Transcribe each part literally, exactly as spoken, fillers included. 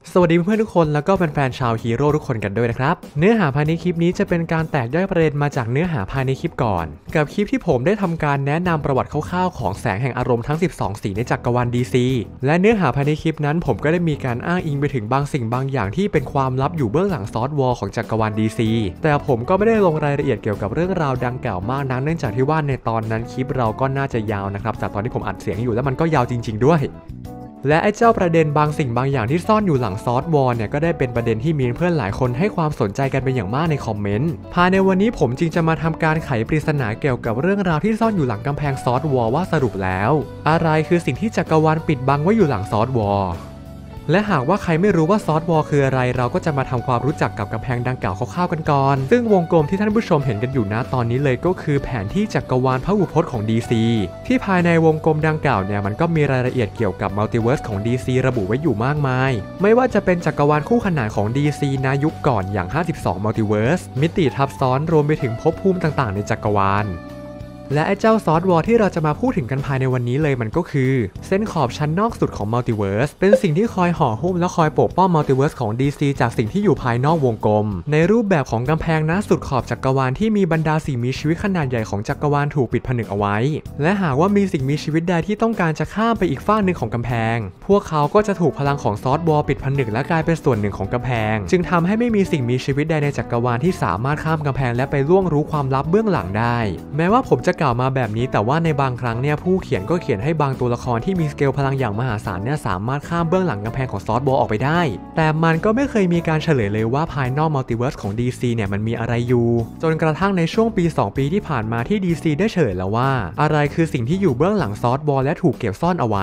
สวัสดีเพื่อนๆทุกคนแล้วก็แฟนๆชาวฮีโร่ทุกคนกันด้วยนะครับเนื้อหาภายในคลิปนี้จะเป็นการแตกย่อยประเด็นมาจากเนื้อหาภายในคลิปก่อนกับคลิปที่ผมได้ทำการแนะนำประวัติคร่าวๆของแสงแห่งอารมณ์ทั้งสิบสองสีในจักรวาล ดี ซี และเนื้อหาภายในคลิปนั้นผมก็ได้มีการอ้างอิงไปถึงบางสิ่งบางอย่างที่เป็นความลับอยู่เบื้องหลังซอสวอลของจักรวาล ดี ซี แต่ผมก็ไม่ได้ลงรายละเอียดเกี่ยวกับเรื่องราวดังกล่าวมากนักเนื่องจากที่ว่าในตอนนั้นคลิปเราก็น่าจะยาวนะครับจากตอนที่ผมอัดเสียงอยู่แล้วมันก็ยาวจริงๆด้วยและไอ้เจ้าประเด็นบางสิ่งบางอย่างที่ซ่อนอยู่หลังซอสวอลเนี่ยก็ได้เป็นประเด็นที่มีเพื่อนหลายคนให้ความสนใจกันเป็นอย่างมากในคอมเมนต์ภายในวันนี้ผมจึงจะมาทำการไขปริศนาเกี่ยวกับเรื่องราวที่ซ่อนอยู่หลังกำแพงซอสวอลว่าสรุปแล้วอะไรคือสิ่งที่จักรวาลปิดบังไว้อยู่หลังซอสวอลและหากว่าใครไม่รู้ว่าซอสวอลคืออะไรเราก็จะมาทำความรู้จักกับกำแพงดังกล่าวคร่าวๆกันก่อนซึ่งวงกลมที่ท่านผู้ชมเห็นกันอยู่ณตอนนี้เลยก็คือแผนที่จักรวาลพหุพจน์ของ ดี ซี ที่ภายในวงกลมดังกล่าวเนี่ยมันก็มีรายละเอียดเกี่ยวกับมัลติเวิร์สของ ดี ซี ระบุไว้อยู่มากมายไม่ว่าจะเป็นจักรวาลคู่ขนานของ ดี ซี ณยุคก่อนอย่างห้าสิบสองมัลติเวิร์สมิติทับซ้อนรวมไปถึงภพภูมิต่างๆในจักรวาลและไอ้เจ้าซอสวอลที่เราจะมาพูดถึงกันภายในวันนี้เลยมันก็คือเส้นขอบชั้นนอกสุดของมัลติเวิร์สเป็นสิ่งที่คอยห่อหุ้มและคอยปกป้องมัลติเวิร์สของ ดี ซี จากสิ่งที่อยู่ภายนอกวงกลมในรูปแบบของกำแพงณสุดขอบจักรวาลที่มีบรรดาสิ่งมีชีวิตขนาดใหญ่ของจักรวาลถูกปิดผนึกเอาไว้และหากว่ามีสิ่งมีชีวิตใดที่ต้องการจะข้ามไปอีกฝั่งหนึ่งของกำแพงพวกเขาก็จะถูกพลังของซอสวอลปิดผนึกและกลายเป็นส่วนหนึ่งของกำแพงจึงทำให้ไม่มีสิ่งมีชีวิตใดในจักรวาลที่สามารถข้ามกำแพงและไปล่วงรู้ความลับเบื้องหลังได้แม้ว่าผมจะกล่าวมาแบบนี้แต่ว่าในบางครั้งเนี่ยผู้เขียนก็เขียนให้บางตัวละครที่มีสเกลพลังอย่างมหาศาลเนี่ยสามารถข้ามเบื้องหลังกำแพงของซอสวอลออกไปได้แต่มันก็ไม่เคยมีการเฉลยเลยว่าภายนอกมัลติเวิร์สของ ดี ซี เนี่ยมันมีอะไรอยู่จนกระทั่งในช่วงปีสองปีที่ผ่านมาที่ ดี ซี ได้เฉลยแล้วว่าอะไรคือสิ่งที่อยู่เบื้องหลังซอสวอลและถูกเก็บซ่อนเอาไว้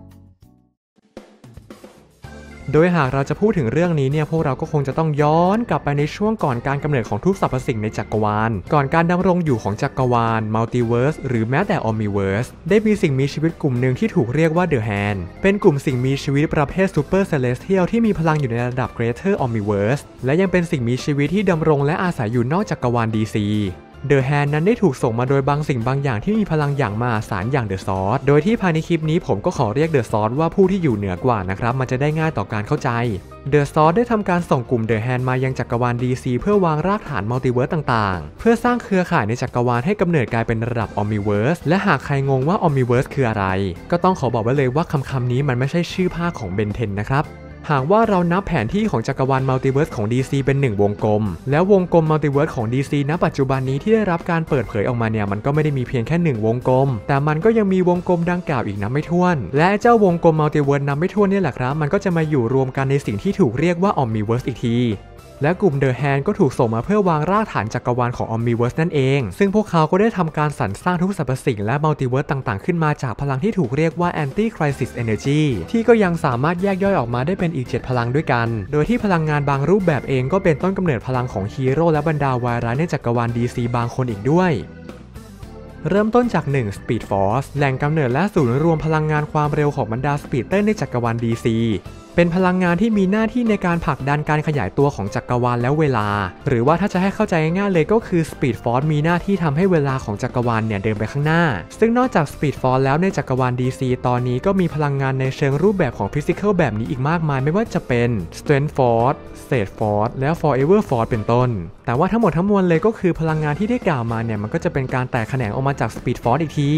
โดยหากเราจะพูดถึงเรื่องนี้เนี่ยพวกเราก็คงจะต้องย้อนกลับไปในช่วงก่อนการกำเนิดของทุกสรรพสิ่งในจักรวาลก่อนการดำรงอยู่ของจักรวาลมัลติเวิร์สหรือแม้แต่ออมนิเวิร์สได้มีสิ่งมีชีวิตกลุ่มหนึ่งที่ถูกเรียกว่าเดอะแฮนด์เป็นกลุ่มสิ่งมีชีวิตประเภทซูเปอร์เซเลสเทียลที่มีพลังอยู่ในระดับเกรเทอร์ออมนิเวิร์สและยังเป็นสิ่งมีชีวิตที่ดำรงและอาศัยอยู่นอกจักรวาล ดี ซีเดอะแฮนด์นั้นได้ถูกส่งมาโดยบางสิ่งบางอย่างที่มีพลังอย่างมหาศาลอย่างเดอะซอร์สโดยที่ภายในคลิปนี้ผมก็ขอเรียกเดอะซอร์สว่าผู้ที่อยู่เหนือกว่านะครับมันจะได้ง่ายต่อการเข้าใจเดอะซอร์สได้ทำการส่งกลุ่มเดอะแฮนด์มายังจักรวาล ดี ซี เพื่อวางรากฐานมัลติเวิร์สต่างๆเพื่อสร้างเครือข่ายในจักรวาลให้กำเนิดกลายเป็นระดับออมนิเวิร์สและหากใครงงว่าออมนิเวิร์สคืออะไรก็ต้องขอบอกไว้เลยว่าคำคำนี้มันไม่ใช่ชื่อภาคของเบนเทนนะครับหากว่าเรานับแผนที่ของจักรวาลมัลติเวิร์สของ ดี ซี เป็นหนึ่งวงกลมแล้ววงกลมมัลติเวิร์สของ ดี ซี ณปัจจุบันนี้ที่ได้รับการเปิดเผยออกมาเนี่ยมันก็ไม่ได้มีเพียงแค่หนึ่งวงกลมแต่มันก็ยังมีวงกลมดังกล่าวอีกนับไม่ถ้วนและเจ้าวงกลมมัลติเวิร์สนับไม่ถ้วนนี่แหละครับมันก็จะมาอยู่รวมกันในสิ่งที่ถูกเรียกว่าออมนิเวิร์สอีกทีและกลุ่มเดอะแฮนด์ก็ถูกส่งมาเพื่อวางรากฐานจักรวาลของออมนิเวิร์สนั่นเองซึ่งพวกเขาก็ได้ทำการสรรสร้างทุกสรรพสิ่งและมัลติเวิร์สต่างๆขึ้นมาจากพลังที่ถูกเรียกว่าแอนตี้ไครซิสเอเนอร์จีที่ก็ยังสามารถแยกย่อยออกมาได้เป็นอีกเจ็ดพลังด้วยกันโดยที่พลังงานบางรูปแบบเองก็เป็นต้นกำเนิดพลังของฮีโร่และบรรดาวายร้ายในจักรวาล ดี ซี บางคนอีกด้วยเริ่มต้นจากหนึ่ง Speed Force แหล่งกำเนิดและศูนย์รวมพลังงานความเร็วของบรรดาสปีดเตอร์ในจักรวาล ดี ซี เป็นพลังงานที่มีหน้าที่ในการผลักดันการขยายตัวของจักรวาลและเวลาหรือว่าถ้าจะให้เข้าใจง่ายๆเลยก็คือ Speed Force มีหน้าที่ทำให้เวลาของจักรวาลเนี่ยเดินไปข้างหน้าซึ่งนอกจาก Speed Force แล้วในจักรวาล ดี ซี ตอนนี้ก็มีพลังงานในเชิงรูปแบบของ Physical แบบนี้อีกมากมายไม่ว่าจะเป็น Strength Force State Force และ Forever Force เป็นต้นแต่ว่าทั้งหมดทั้งมวลเลยก็คือพลังงานที่ได้กล่าวมาเนี่ยมันก็จะเป็นการแตกแขนงออกมาจาก Speed Force อีกที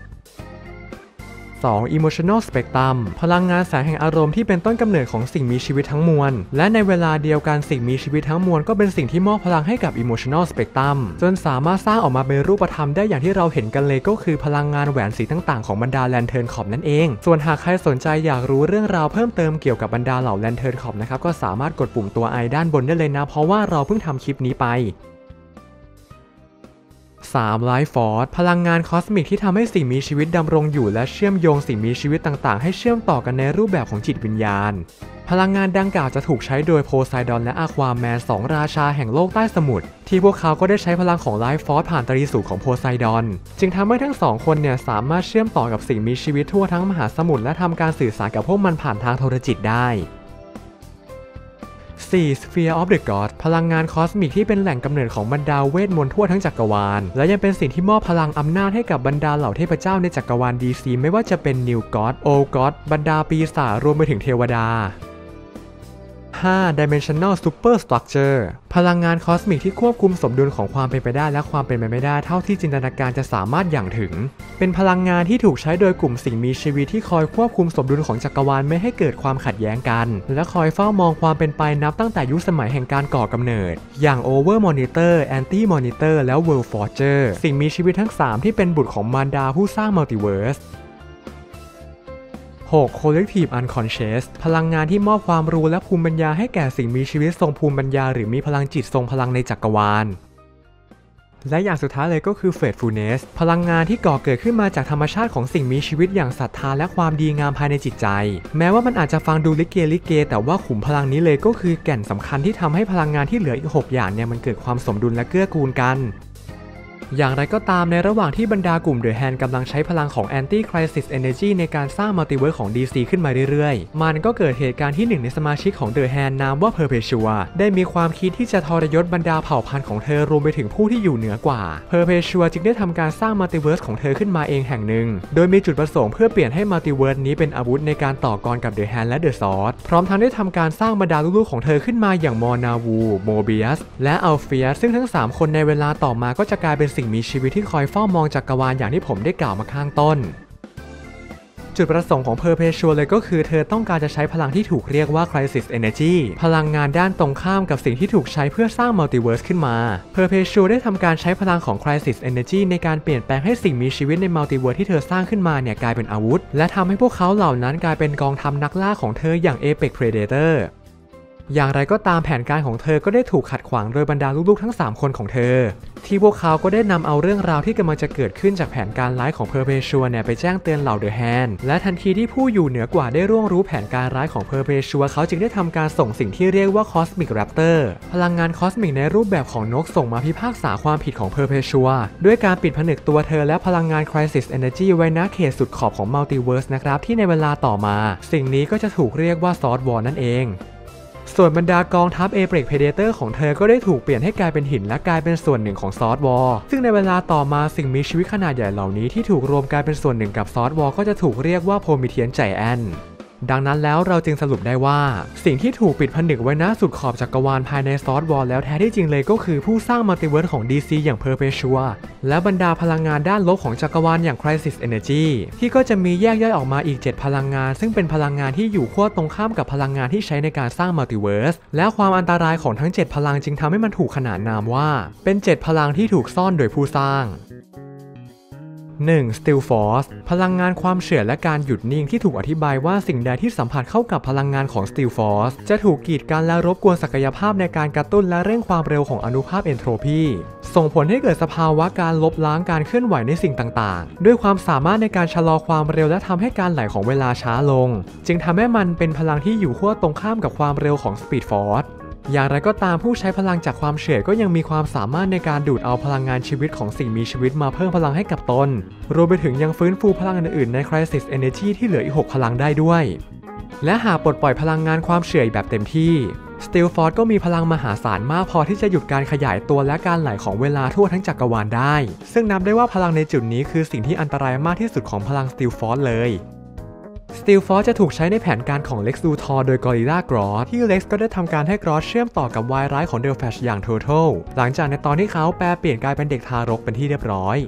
สอง Emotional Spectrum พลังงานแสงแห่งอารมณ์ที่เป็นต้นกำเนิดของสิ่งมีชีวิตทั้งมวลและในเวลาเดียวกันสิ่งมีชีวิตทั้งมวลก็เป็นสิ่งที่มอบพลังให้กับ Emotional Spectrum จนสามารถสร้างออกมาเป็นรูปธรรมได้อย่างที่เราเห็นกันเลยก็คือพลังงานแหวนสีต่างๆของบรรดาแลนเทิร์นขอบนั่นเองส่วนหากใครสนใจอยากรู้เรื่องราวเพิ่มเติมเกี่ยวกับบรรดาเหล่าแลนเทิร์นขอบนะครับก็สามารถกดปุ่มตัว I ด้านบนได้เลยนะเพราะว่าเราเพิ่งทำคลิปนี้ไปสาม Life Force พลังงานคอสมิกที่ทำให้สิ่งมีชีวิตดำรงอยู่และเชื่อมโยงสิ่งมีชีวิตต่างๆให้เชื่อมต่อกันในรูปแบบของจิตวิญญาณพลังงานดังกล่าวจะถูกใช้โดยโพไซดอนและอะควาแมนสองราชาแห่งโลกใต้สมุทรที่พวกเขาก็ได้ใช้พลังของ Life Force ผ่านตรีสูตรของโพไซดอนจึงทำให้ทั้งสองคนเนี่ยสามารถเชื่อมต่อกับสิ่งมีชีวิตทั่วทั้งมหาสมุทรและทำการสื่อสารกับพวกมันผ่านทางโทรจิตได้สี่ Sphere of the Gods พลังงานคอสมิกที่เป็นแหล่งกำเนิดของบรรดาเวทมนต์ทั่วทั้งจักรวาลและยังเป็นสิ่งที่มอบพลังอำนาจให้กับบรรดาเหล่าเทพเจ้าในจักรวาล ดี ซี ไม่ว่าจะเป็น New God Old God บรรดาปีศาจรวมไปถึงเทวดาห้า Dimensional Superstructure พลังงานคอสมิกที่ควบคุมสมดุลของความเป็นไปได้และความเป็นไปไม่ได้เท่าที่จินตนาการจะสามารถอย่างถึงเป็นพลังงานที่ถูกใช้โดยกลุ่มสิ่งมีชีวิตที่คอยควบคุมสมดุลของจักรวาลไม่ให้เกิดความขัดแย้งกันและคอยเฝ้ามองความเป็นไปนับตั้งแต่ยุคสมัยแห่งการก่อกำเนิดอย่าง Over Monitor Anti Monitor และ World Forger สิ่งมีชีวิตทั้งสามที่เป็นบุตรของมารดาผู้สร้างมัลติเวิร์สหก Collective Unconscious พลังงานที่มอบความรู้และภูมิปัญญาให้แก่สิ่งมีชีวิตทรงภูมิปัญญาหรือมีพลังจิตทรงพลังในจักรวาลและอย่างสุดท้ายเลยก็คือ Faithfulness พลังงานที่ก่อเกิดขึ้นมาจากธรรมชาติของสิ่งมีชีวิตอย่างศรัทธาและความดีงามภายในจิตใจแม้ว่ามันอาจจะฟังดูลิเกลิเกแต่ว่าขุมพลังนี้เลยก็คือแก่นสำคัญที่ทำให้พลังงานที่เหลืออีกหกอย่างเนี่ยมันเกิดความสมดุลและเกื้อกูลกันอย่างไรก็ตามในระหว่างที่บรรดากลุ่ม The Hand กำลังใช้พลังของ Anti-Crisis Energy ในการสร้างมัลติเวิร์สของ ดี ซี ขึ้นมาเรื่อยๆมันก็เกิดเหตุการณ์ที่หนึ่งในสมาชิกของ The Hand นามว่า Perpetua ได้มีความคิดที่จะทรยศบรรดาเผ่าพันธุ์ของเธอรวมไปถึงผู้ที่อยู่เหนือกว่า Perpetua จึงได้ทำการสร้างมัลติเวิร์สของเธอขึ้นมาเองแห่งหนึ่งโดยมีจุดประสงค์เพื่อเปลี่ยนให้มัลติเวิร์สนี้เป็นอาวุธในการต่อกรกับ The Hand และ The Sword พร้อมทั้งได้ทำการสร้างบรรดาลูกๆของเธอขึ้นมาอย่างมอนาวูโมเบียสและอัลเฟียสซึ่งทั้งสามคนในเวลาต่อมาก็จะกลายเป็นสิ่งมีชีวิตที่คอยเฝ้ามองจักรวาลอย่างที่ผมได้กล่าวมาข้างต้นจุดประสงค์ของ Perpetua เลยก็คือเธอต้องการจะใช้พลังที่ถูกเรียกว่า Crisis Energy พลังงานด้านตรงข้ามกับสิ่งที่ถูกใช้เพื่อสร้างมัลติเวิร์สขึ้นมา Perpetua ได้ทำการใช้พลังของ Crisis Energy ในการเปลี่ยนแปลงให้สิ่งมีชีวิตในมัลติเวิร์สที่เธอสร้างขึ้นมาเนี่ยกลายเป็นอาวุธและทำให้พวกเขาเหล่านั้นกลายเป็นกองทัพนักล่าของเธออย่าง Apex Predatorอย่างไรก็ตามแผนการของเธอก็ได้ถูกขัดขวางโดยบรรดาลูกๆทั้งสามคนของเธอที่พวกเขาก็ได้นำเอาเรื่องราวที่กำลังจะเกิดขึ้นจากแผนการร้ายของ Perpetua เนี่ยไปแจ้งเตือนเหล่า The Hand และทันทีที่ผู้อยู่เหนือกว่าได้ร่วงรู้แผนการร้ายของ Perpetua เขาจึงได้ทำการส่งสิ่งที่เรียกว่า Cosmic Raptor พลังงานคอสมิกในรูปแบบของนกส่งมาพิพากษาความผิดของ Perpetua ด้วยการปิดผนึกตัวเธอและพลังงาน Crisis Energy ไว้ณเขตสุดขอบของ Multiverse นะครับที่ในเวลาต่อมาสิ่งนี้ก็จะถูกเรียกว่า Sword War นั่นเองส่วนบรรดากองทัพ Apex Predator ของเธอก็ได้ถูกเปลี่ยนให้กลายเป็นหินและกลายเป็นส่วนหนึ่งของ Sword War ซึ่งในเวลาต่อมาสิ่งมีชีวิตขนาดใหญ่เหล่านี้ที่ถูกรวมกลายเป็นส่วนหนึ่งกับ Sword War ก็จะถูกเรียกว่า Promethean Giant ดังนั้นแล้วเราจึงสรุปได้ว่าสิ่งที่ถูกปิดผนึกไว้ณสุดขอบจักรวาลภายใน Sword War แล้วแท้ที่จริงเลยก็คือผู้สร้างมัลติเวิร์สของ ดี ซี อย่าง Perpetua และบรรดาพลังงานด้านลบของจักรวาลอย่าง Crisis Energy ที่ก็จะมีแยกย่อยออกมาอีกเจ็ดพลังงานซึ่งเป็นพลังงานที่อยู่ขั้วตรงข้ามกับพลังงานที่ใช้ในการสร้างมัลติเวิร์สและความอันตรายของทั้งเจ็ดพลังจึงทำให้มันถูกขนานนามว่าเป็นเจ็ดพลังที่ถูกซ่อนโดยผู้สร้างหนึ่ง Still Force พลังงานความเฉื่อยและการหยุดนิ่งที่ถูกอธิบายว่าสิ่งใดที่สัมผัสเข้ากับพลังงานของ Still Force จะถูกกีดกันและรบกวนศักยภาพในการกระตุ้นและเร่งความเร็วของอนุภาคเอนโทรปีส่งผลให้เกิดสภาวะการลบล้างการเคลื่อนไหวในสิ่งต่างๆด้วยความสามารถในการชะลอความเร็วและทำให้การไหลของเวลาช้าลงจึงทำให้มันเป็นพลังที่อยู่ขั้วตรงข้ามกับความเร็วของ Speed Forceอย่างไรก็ตามผู้ใช้พลังจากความเฉื่อยก็ยังมีความสามารถในการดูดเอาพลังงานชีวิตของสิ่งมีชีวิตมาเพิ่มพลังให้กับตนรวมไปถึงยังฟื้นฟูพลังอื่นๆใน Crisis Energy ที่เหลืออีกหกพลังได้ด้วยและหากปลดปล่อยพลังงานความเฉื่อยแบบเต็มที่ Still Force ก็มีพลังมหาศาลมากพอที่จะหยุดการขยายตัวและการไหลของเวลาทั่วทั้งจักรวาลได้ซึ่งนับได้ว่าพลังในจุดนี้คือสิ่งที่อันตรายมากที่สุดของพลัง Still Force เลย Still Force จะถูกใช้ในแผนการของ Lex Luthor โดย Gorilla Grodd ที่ Lex ก็ได้ทำการให้ Grodd เชื่อมต่อกับวายร้ายของ The Flash อย่าง Turtle หลังจากในตอนที่เขาแปลเปลี่ยนกลายเป็นเด็กทารกเป็นที่เรียบร้อย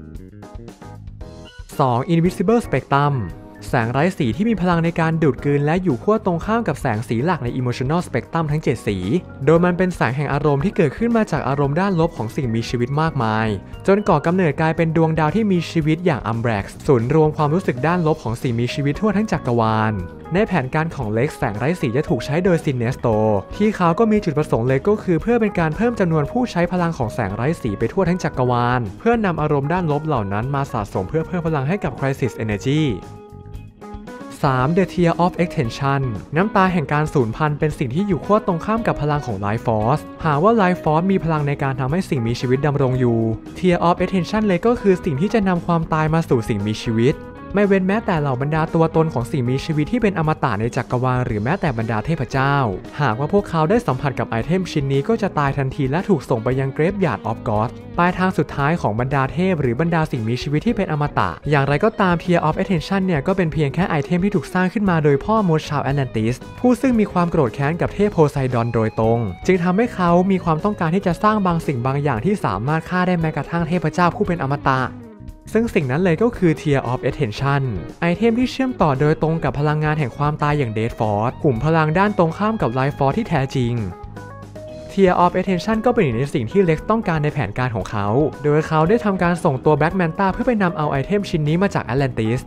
สอง Invisible Spectrum แสงไร้สีที่มีพลังในการดูดกลืนและอยู่ขั้วตรงข้ามกับแสงสีหลักใน Emotional Spectrum ทั้งเจ็ดสีโดยมันเป็นแสงแห่งอารมณ์ที่เกิดขึ้นมาจากอารมณ์ด้านลบของสิ่งมีชีวิตมากมายจนก่อกำเนิดกลายเป็นดวงดาวที่มีชีวิตอย่าง Umbrax ศูนย์รวมความรู้สึกด้านลบของสิ่งมีชีวิตทั่วทั้งจักรวาลในแผนการของ Lex แสงไร้สีจะถูกใช้โดย Sinestro ที่เขาก็มีจุดประสงค์เลยก็คือเพื่อเป็นการเพิ่มจำนวนผู้ใช้พลังของแสงไร้สีไปทั่วทั้งจักรวาลเพื่อนำอารมณ์ด้านลบเหล่านั้นมาสะสมเพื่อเพิ่มพลังให้กับ Crisis Energyสาม The Tear of Extension น้ำตาแห่งการสูญพันธุ์เป็นสิ่งที่อยู่ขั้วตรงข้ามกับพลังของ Life Force หากว่า Life Force มีพลังในการทำให้สิ่งมีชีวิตดำรงอยู่ Tear of Extension เลยก็คือสิ่งที่จะนำความตายมาสู่สิ่งมีชีวิตไม่เว้นแม้แต่เหล่าบรรดาตัวตนของสิ่งมีชีวิตที่เป็นอมตะในจักรวาลหรือแม้แต่บรรดาเทพเจ้าหากว่าพวกเขาได้สัมผัสกับไอเทมชิ้นนี้ก็จะตายทันทีและถูกส่งไปยังเกรฟยาร์ดออฟก็อดปลายทางสุดท้ายของบรรดาเทพหรือบรรดาสิ่งมีชีวิตที่เป็นอมตะอย่างไรก็ตาม Tear of Attention เนี่ยก็เป็นเพียงแค่ไอเทมที่ถูกสร้างขึ้นมาโดยพ่อมดชาวแอตแลนติสผู้ซึ่งมีความโกรธแค้นกับเทพโพไซดอนโดยตรงจึงทำให้เขามีความต้องการที่จะสร้างบางสิ่งบางอย่างที่สามารถฆ่าได้แม้กระทั่งเทพเจ้าผู้เป็นอมตะซึ่งสิ่งนั้นเลยก็คือ Tear of Attention ไอเทมที่เชื่อมต่อโดยตรงกับพลังงานแห่งความตายอย่าง Death Force กลุ่มพลังด้านตรงข้ามกับ Life Force ที่แท้จริง Tear of Attention ก็เป็นหนึ่งในสิ่งที่เล็กซ์ต้องการในแผนการของเขาโดยเขาได้ทำการส่งตัว Black Manta เพื่อไปนำเอาไอเทมชิ้นนี้มาจาก Atlantis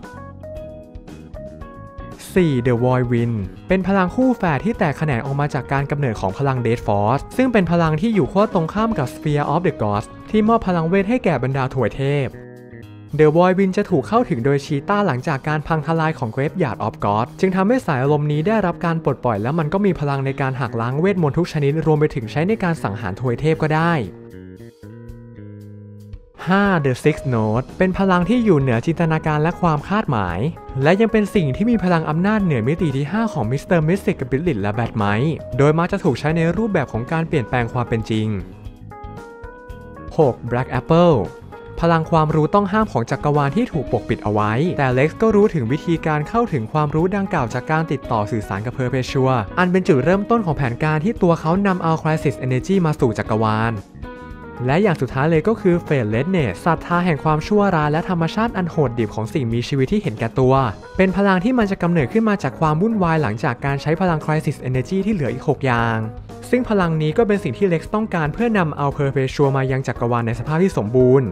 สี่ The Void Wind เป็นพลังคู่แฝดที่แตกแขนงออกมาจากการกำเนิดของพลัง Death Force ซึ่งเป็นพลังที่อยู่ขั้วตรงข้ามกับ Sphere of the Gods ที่มอบพลังเวทให้แก่บรรดาถวยเทพThe Void Wind จะถูกเข้าถึงโดยชีต้าหลังจากการพังทลายของ Graveyard of God จึงทำให้สายอารมณ์นี้ได้รับการปลดปล่อยและมันก็มีพลังในการหักล้างเวทมนต์ทุกชนิดรวมไปถึงใช้ในการสังหารทวยเทพก็ได้ ห้า The Sixth Note เป็นพลังที่อยู่เหนือจินตนาการและความคาดหมายและยังเป็นสิ่งที่มีพลังอำนาจเหนือมิติที่ห้าของมิสเตอร์มิสติกกับบิลลิตและแบทไมท์โดยมักจะถูกใช้ในรูปแบบของการเปลี่ยนแปลงความเป็นจริง หก Black Appleพลังความรู้ต้องห้ามของจักรวาลที่ถูกปกปิดเอาไว้แต่เล็กซ์ก็รู้ถึงวิธีการเข้าถึงความรู้ดังกล่าวจากการติดต่อสื่อสารกับเพอร์เพชัวอันเป็นจุดเริ่มต้นของแผนการที่ตัวเขานำเอา Crisis Energy มาสู่จักรวาลและอย่างสุดท้ายเลยก็คือ Faithlessness ศรัทธาแห่งความชั่วร้ายและธรรมชาติอันโหดดิบของสิ่งมีชีวิตที่เห็นแก่ตัวเป็นพลังที่มันจะกำเนิดขึ้นมาจากความวุ่นวายหลังจากการใช้พลัง Crisis Energy ที่เหลืออีกหกอย่างซึ่งพลังนี้ก็เป็นสิ่งที่เล็กซ์ต้องการเพื่อนำเอาเพอร์เพชัวมายังจักรวาลในสภาพที่สมบูรณ์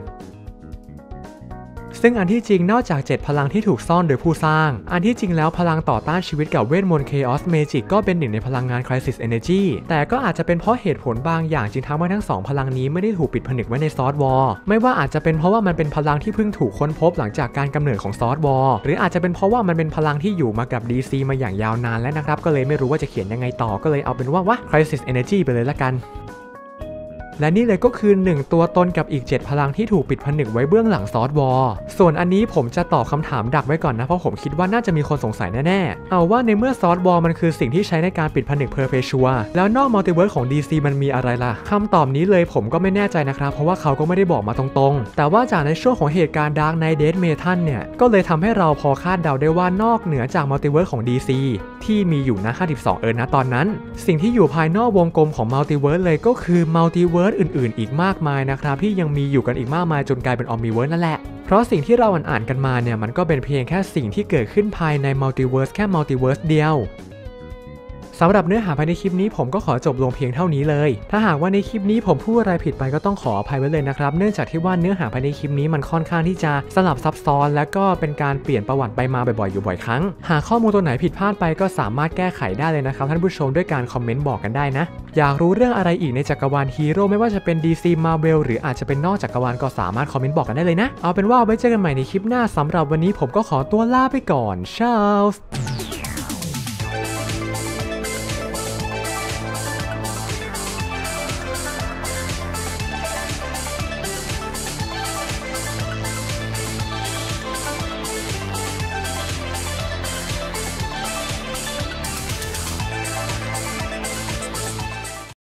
ซึ่งอันที่จริงนอกจากเจ็ดพลังที่ถูกซ่อนโดยผู้สร้างอันที่จริงแล้วพลังต่อต้านชีวิตกับเวทมนต์ Chaos Magic ก็เป็นหนึ่งในพลังงาน Crisis Energy แต่ก็อาจจะเป็นเพราะเหตุผลบางอย่างจึงทำให้ทั้งสองพลังนี้ไม่ได้ถูกปิดผนึกไว้ในซอสวอร์ไม่ว่าอาจจะเป็นเพราะว่ามันเป็นพลังที่เพิ่งถูกค้นพบหลังจากการกำเนิดของซอสวอร์หรืออาจจะเป็นเพราะว่ามันเป็นพลังที่อยู่มากับ ดี ซี มาอย่างยาวนานแล้วนะครับก็เลยไม่รู้ว่าจะเขียนยังไงต่อก็เลยเอาเป็นว่าวะ Crisis Energy ไปเลยละกันและนี่เลยก็คือหนึ่งตัวตนกับอีกเจ็ดพลังที่ถูกปิดผนึกไว้เบื้องหลังซอสวอร์ส่วนอันนี้ผมจะตอบคำถามดักไว้ก่อนนะเพราะผมคิดว่าน่าจะมีคนสงสัยแน่ๆเอาว่าในเมื่อซอสวอร์มันคือสิ่งที่ใช้ในการปิดผนึกเพอร์เพชัวแล้วนอกมัลติเวิร์สของ ดี ซี มันมีอะไรล่ะคำตอบนี้เลยผมก็ไม่แน่ใจนะครับเพราะว่าเขาก็ไม่ได้บอกมาตรงๆแต่ว่าจากในช่วงของเหตุการณ์ดาร์กไนท์เดธเมทัลเนี่ยก็เลยทำให้เราพอคาดเดาได้ว่านอกเหนือจากมัลติเวิร์สของ ดี ซี ที่มีอยู่นะห้าสิบสองเอิร์นนะตอนนั้นสิ่งที่อยู่ภายนอกวงกลมของมัลติเวิร์สเลยก็คือมัลติเวิร์สอื่นๆอีกมากมายนะครับที่ยังมีอยู่กันอีกมากมายจนกลายเป็นออมนิเวิร์สนั่นแหละเพราะสิ่งที่เราอ่านกันมาเนี่ยมันก็เป็นเพียงแค่สิ่งที่เกิดขึ้นภายในมัลติเวิร์สแค่มัลติเวิร์สเดียวสำหรับเนื้อหาภายในคลิปนี้ผมก็ขอจบลงเพียงเท่านี้เลยถ้าหากว่าในคลิปนี้ผมพูดอะไรผิดไปก็ต้องขออภัยไว้เลยนะครับเนื่องจากที่ว่าเนื้อหาภายในคลิปนี้มันค่อนข้างที่จะสลับซับซ้อนและก็เป็นการเปลี่ยนประวัติไปมาบ่อยๆอยู่บ่อยครั้งหากข้อมูลตัวไหนผิดพลาดไปก็สามารถแก้ไขได้เลยนะครับท่านผู้ชมด้วยการคอมเมนต์บอกกันได้นะอยากรู้เรื่องอะไรอีกในจักรวาลฮีโร่ไม่ว่าจะเป็น ดี ซี Marvel หรืออาจจะเป็นนอกจักรวาลก็สามารถคอมเมนต์บอกกันได้เลยนะเอาเป็นว่าไว้เจอกันใหม่ในคลิปหน้าสำหรับวันนี้ผมก็ขอตัวลาไปก่อนชาว